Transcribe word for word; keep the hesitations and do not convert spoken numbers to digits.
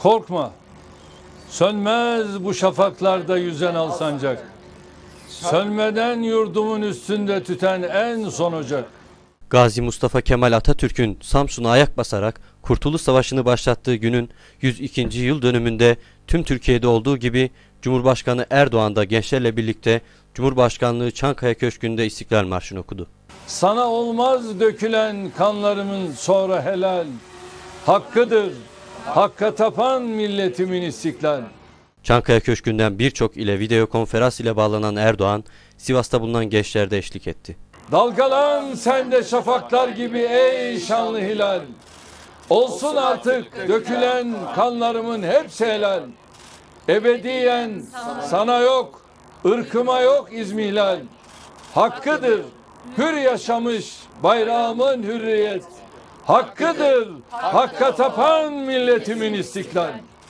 Korkma, sönmez bu şafaklarda yüzen alsancak. Sönmeden yurdumun üstünde tüten en son ocak. Gazi Mustafa Kemal Atatürk'ün Samsun'a ayak basarak Kurtuluş Savaşı'nı başlattığı günün yüz ikinci yıl dönümünde tüm Türkiye'de olduğu gibi Cumhurbaşkanı Erdoğan da gençlerle birlikte Cumhurbaşkanlığı Çankaya Köşkü'nde İstiklal Marşı'nı okudu. Sana olmaz dökülen kanlarımın sonra helal. Hakkıdır, hakka tapan milletimin istiklal. Çankaya Köşkü'nden birçok ile video konferans ile bağlanan Erdoğan, Sivas'ta bulunan gençlerde eşlik etti. Dalgalan sen de şafaklar gibi ey şanlı hilal. Olsun artık dökülen kanlarımın hepsi helal. Ebediyen sana yok, ırkıma yok izmihlal. Hakkıdır hür yaşamış bayrağımın hürriyet. Hakkıdır hakka tapan milletimin istiklal.